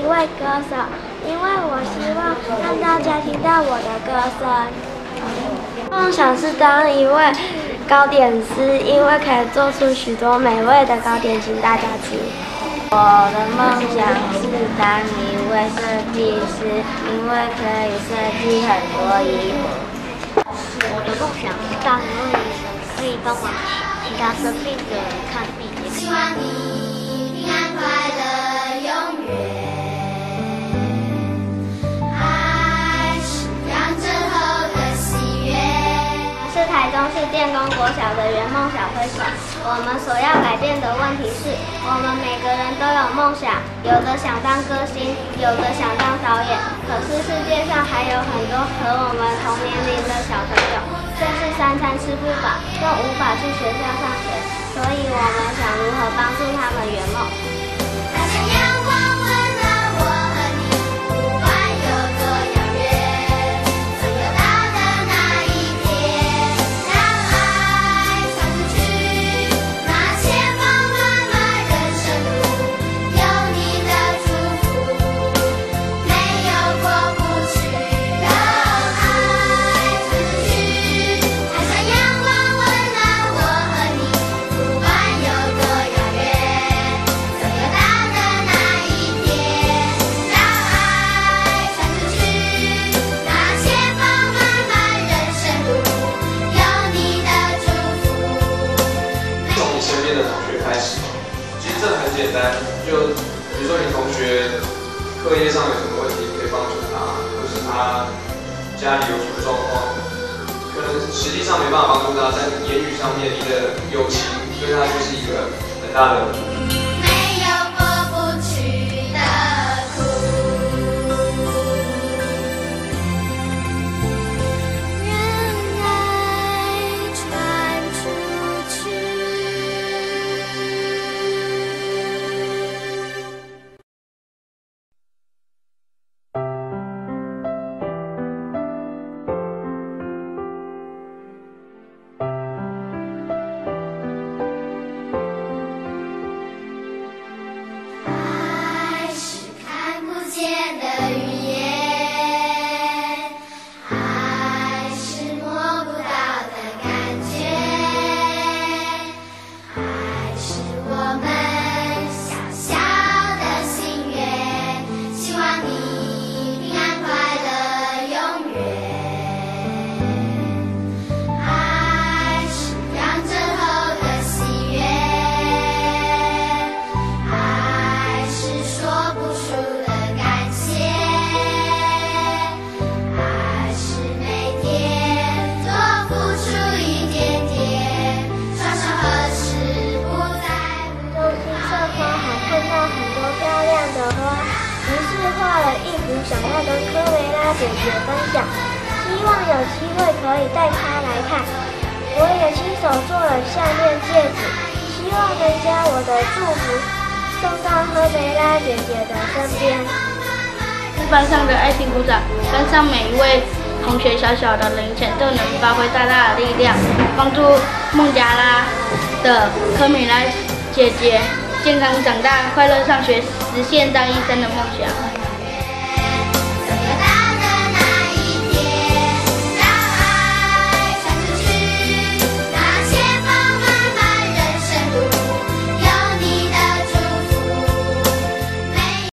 一位歌手，因为我希望让大家听到我的歌声。梦想是当一位糕点师，因为可以做出许多美味的糕点请大家吃。我的梦想是当一位设计师，因为可以设计很多衣服。 我的梦想是当一位医生，可以帮忙其他生病的人看病。 希望你平安快乐永远。爱是让震后的喜悦。 是台中市建工国小的圆梦小推手。我们所要改变的问题是，我们每个人都有梦想，有的想当歌星，有的想当导演。可是世界上还有很多和我们同年龄的小朋友，甚至3餐吃不饱，又无法去学校上学。所以我们想如何帮助他们圆梦。 那像阳光温暖我和你，不管有多遥远，总有到的那一天。让爱传出去，那前方漫漫人生路，有你的祝福，没有过不去。让爱传出去，爱像阳光温暖我和你。不管有多遥远，总有到的那一天。让爱传出去，那前方漫漫人生路，有你的祝福。 从你身边的同学开始，其实这很简单，就比如说你同学课业上有什么问题，你可以帮助他，或是他家里有什么状况，可能实际上没办法帮助他，但言语上面你的友情对他就是一个很大的。 没有过不去的苦。让爱传出去。爱是看不见的语言，爱是摸不到的感觉，爱是我们小小的心愿。希望你平安快乐永远。爱是让震后的喜悦。爱是说不出的感谢，爱是每天多付出一点点，双手合十不在乎。 中心社花还看到很多漂亮的花，于是画了一幅想要跟科维拉姐姐分享，希望有机会可以带她来看。我也亲手做了项链戒指，希望能将我的祝福送到科维拉姐姐的身边。 班上的爱心鼓掌，班上每一位同学小小的零钱都能发挥大大的力量，帮助孟加拉的科米拉姐姐健康长大、快乐上学，实现当医生的梦想。